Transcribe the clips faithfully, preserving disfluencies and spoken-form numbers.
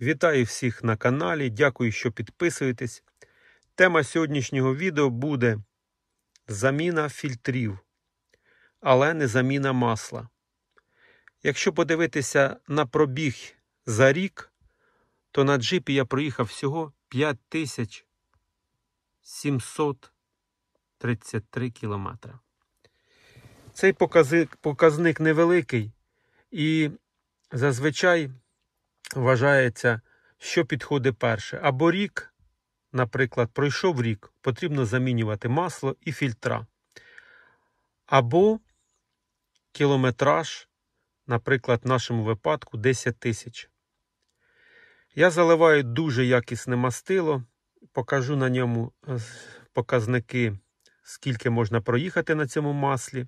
Вітаю всіх на каналі, дякую, що підписуєтесь. Тема сьогоднішнього відео буде заміна фільтрів, але не заміна масла. Якщо подивитися на пробіг за рік, то на джипі я проїхав всього п'ять тисяч сімсот тридцять три кілометри. Цей показник, показник невеликий і зазвичай вважається, що підходить перше. Або рік, наприклад, пройшов рік, потрібно замінювати масло і фільтра. Або кілометраж, наприклад, в нашому випадку десять тисяч. Я заливаю дуже якісне мастило, покажу на ньому показники, скільки можна проїхати на цьому маслі.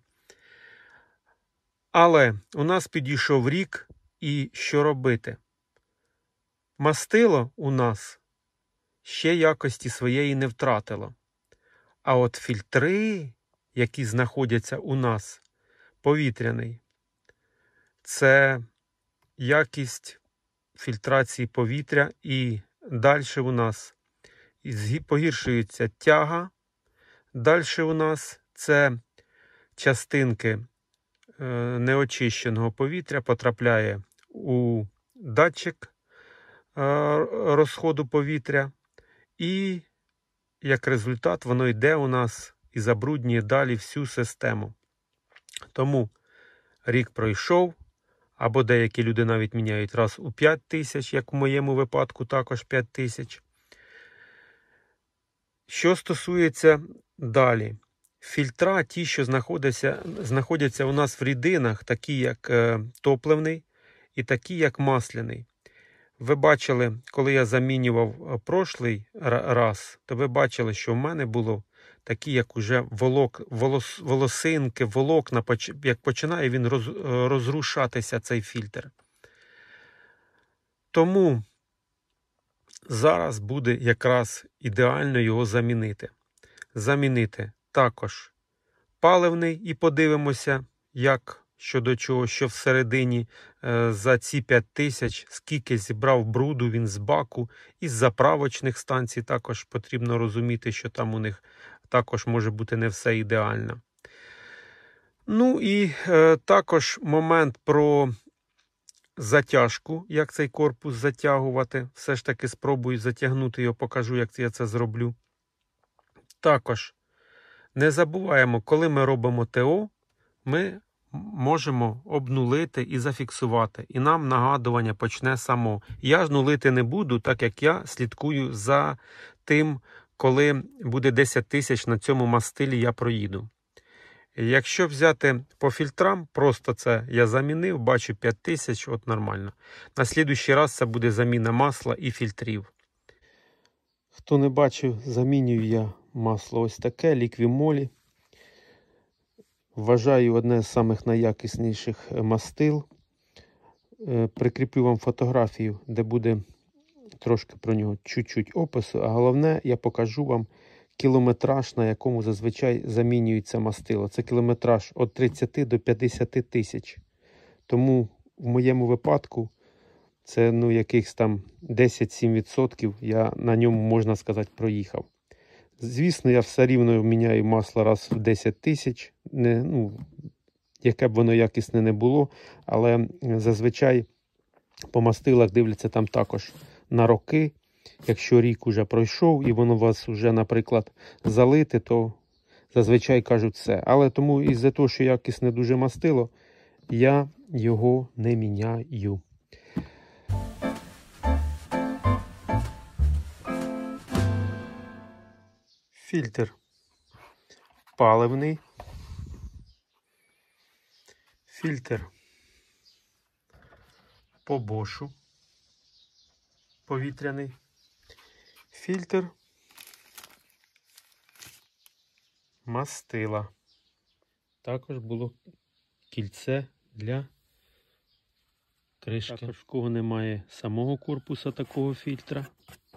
Але у нас підійшов рік, і що робити? Мастило у нас ще якості своєї не втратило. А от фільтри, які знаходяться у нас, повітряний, це якість фільтрації повітря, і далі у нас погіршується тяга, далі у нас це частинки неочищеного повітря потрапляє у датчик розходу повітря, і як результат воно йде у нас і забруднює далі всю систему. Тому рік пройшов, або деякі люди навіть міняють раз у п'ять тисяч, як в моєму випадку також п'ять тисяч. Що стосується далі. Фільтра, ті, що знаходяться, знаходяться у нас в рідинах, такі як е, топливний і такі як масляний. Ви бачили, коли я замінював прошлий раз, то ви бачили, що в мене було такі, як уже волок, волос, волосинки, волокна, як починає він роз, розрушатися, цей фільтр. Тому зараз буде якраз ідеально його замінити. Замінити також паливний і подивимося, як щодо чого, що всередині е, за ці п'ять тисяч, скільки зібрав бруду він з баку, із заправочних станцій також потрібно розуміти, що там у них також може бути не все ідеально. Ну і е, також момент про затяжку, як цей корпус затягувати. Все ж таки спробую затягнути його, покажу, як я це зроблю. Також не забуваємо, коли ми робимо ТО, ми можемо обнулити і зафіксувати. І нам нагадування почне само. Я ж нулити не буду, так як я слідкую за тим, коли буде десять тисяч на цьому мастилі я проїду. Якщо взяти по фільтрам, просто це я замінив, бачу п'ять тисяч, от нормально. На слідуючий раз це буде заміна масла і фільтрів. Хто не бачив, замінюю я масло ось таке, ліквімолі. Вважаю, одне з самих найякісніших мастил. Прикріплю вам фотографію, де буде трошки про нього чуть-чуть опису. А головне, я покажу вам кілометраж, на якому зазвичай замінюється мастило. Це кілометраж від тридцяти до п'ятдесяти тисяч. Тому в моєму випадку це ну, якихось там десять-сім відсотків я на ньому, можна сказати, проїхав. Звісно, я все рівно міняю масло раз в десять тисяч, не, ну, яке б воно якісне не було, але зазвичай по мастилах дивляться там також на роки. Якщо рік уже пройшов і воно у вас вже, наприклад, залите, то зазвичай кажуть все. Але тому із-за того, що якісне дуже мастило, я його не міняю. Фільтр паливний, фільтр по бошу повітряний, фільтр мастила. Також було кільце для кришки. Також в кого немає самого корпуса такого фільтра,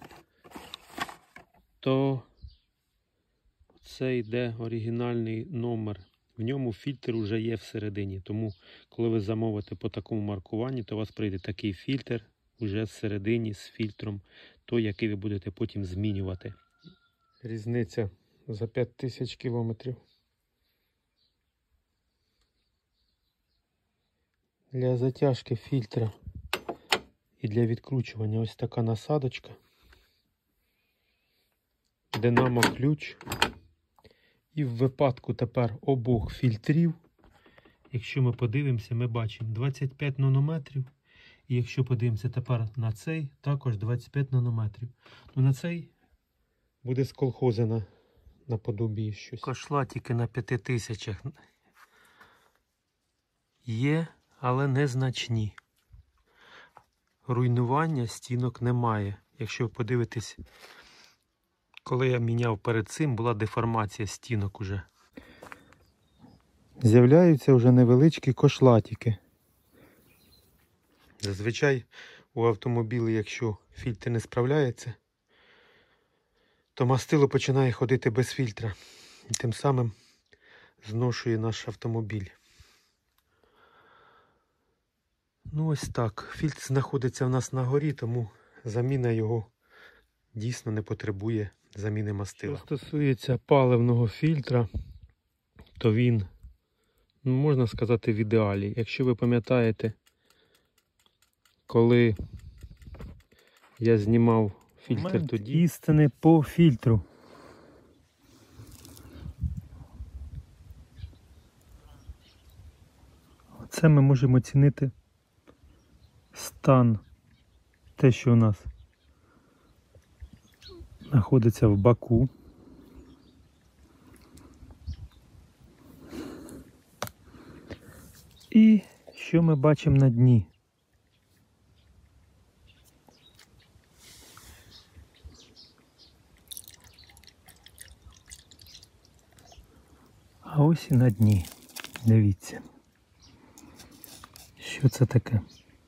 то це йде оригінальний номер. В ньому фільтр вже є всередині. Тому, коли ви замовите по такому маркуванні, то у вас прийде такий фільтр вже всередині з фільтром, той, який ви будете потім змінювати. Різниця за п'ять тисяч кілометрів. Для затяжки фільтра і для відкручування ось така насадочка. Динамо ключ. І в випадку тепер обох фільтрів, якщо ми подивимося, ми бачимо двадцять п'ять нанометрів. І якщо подивимося тепер на цей, також двадцять п'ять нанометрів. Ну на цей буде сколхозена наподобі щось. Кошлатики на п'яти тисячах є, але незначні. Руйнування стінок немає. Якщо ви подивитесь, коли я міняв перед цим, була деформація стінок уже. З'являються вже невеличкі кошлатики. Зазвичай у автомобілі, якщо фільтр не справляється, то мастило починає ходити без фільтра. І тим самим зношує наш автомобіль. Ну ось так. Фільтр знаходиться в нас на горі, тому заміна його дійсно не потребує заміни мастила. Що стосується паливного фільтра, то він, ну, можна сказати, в ідеалі. Якщо ви пам'ятаєте, коли я знімав фільтр Момент тоді... істини по фільтру. Оце ми можемо оцінити стан, те, що у нас знаходиться в баку. І що ми бачимо на дні. А ось і на дні. Дивіться. Що це таке?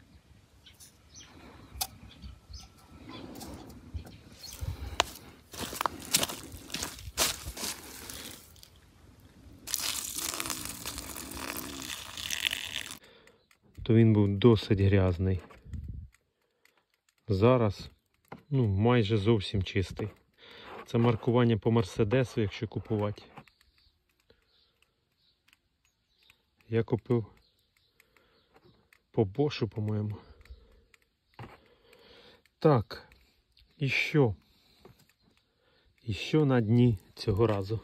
То він був досить грязний. Зараз, ну, майже зовсім чистий. Це маркування по Мерседесу, якщо купувати. Я купив по Бошу, по-моєму. Так, і що? І що на дні цього разу?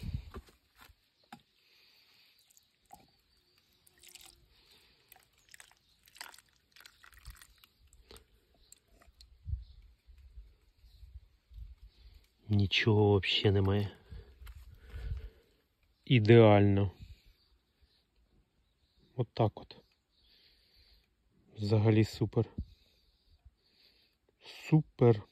Нічого взагалі немає. Ідеально. От так от. Взагалі супер. Супер.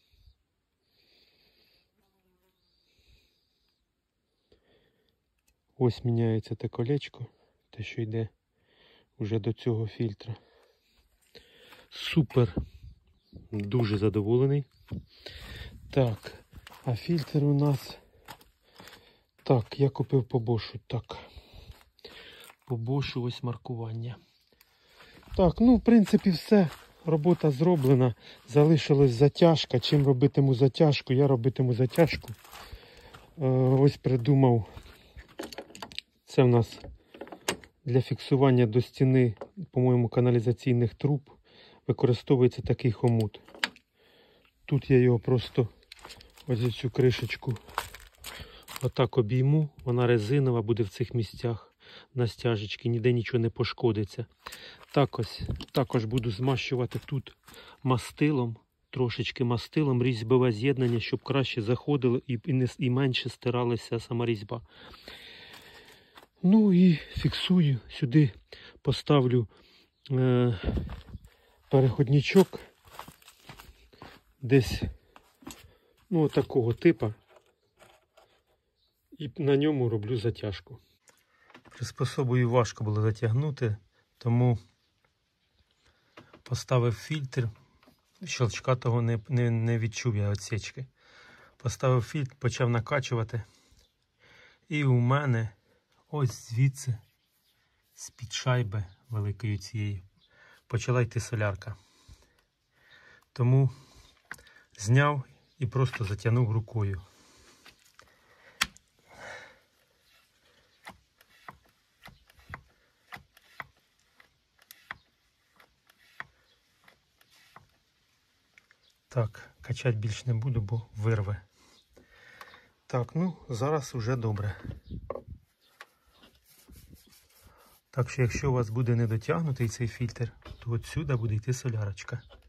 Ось міняється те колечко, те, що йде вже до цього фільтра. Супер. Дуже задоволений. Так. А фільтр у нас... Так, я купив по Бошу. Так. По Бошу ось маркування. Так, ну в принципі все. Робота зроблена. Залишилась затяжка. Чим робитиму затяжку? Я робитиму затяжку. Е, ось придумав. Це в нас для фіксування до стіни, по-моєму, каналізаційних труб. Використовується такий хомут. Тут я його просто... Ось цю кришечку отак обійму, вона резинова, буде в цих місцях на стяжечки, ніде нічого не пошкодиться. Так ось, також буду змащувати тут мастилом, трошечки мастилом, різьбове з'єднання, щоб краще заходило і, і, не, і менше стиралася сама різьба. Ну і фіксую, сюди поставлю е, переходничок, десь, ну, такого типу, і на ньому роблю затяжку. Приспособою важко було затягнути, тому поставив фільтр, щелчка того не, не, не відчув я відсічки. Поставив фільтр, почав накачувати, і у мене ось звідси, з-під шайби великої цієї, почала йти солярка. Тому зняв і просто затягнув рукою. Так, качати більш не буду, бо вирве. Так, ну, зараз уже добре. Так що, якщо у вас буде недотягнутий цей фільтр, то от сюди буде йти солярочка.